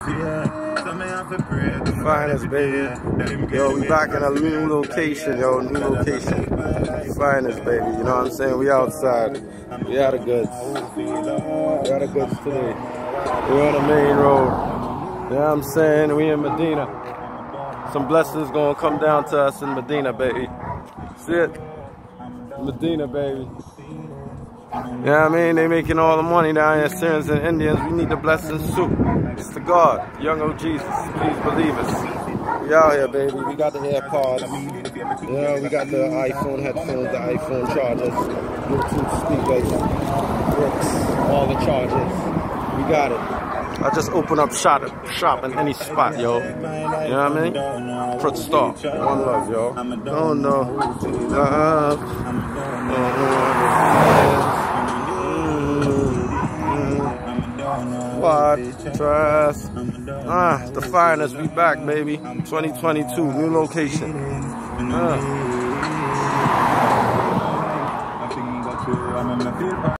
Finest, baby. Yo, we back in a new location, yo. New location. Finest, baby. You know what I'm saying? We outside. We out of goods. We out of goods today. We on the main road. You know what I'm saying? We in Medina. Some blessings gonna come down to us in Medina, baby. See it? Medina, baby. You know what I mean? They making all the money down here, Syrians and Indians. We need the blessings too. It's the God, young old Jesus. Please believe us. We out here, baby. We got the AirPods. Yeah, we got the iPhone headphones, the iPhone chargers, Bluetooth speakers, bricks, all the chargers. We got it. I just open up shop in any spot, yo. You know what I mean? Fruit Star. One love, yo. Oh no. What? Trust. The finest. We back, baby. 2022. New location.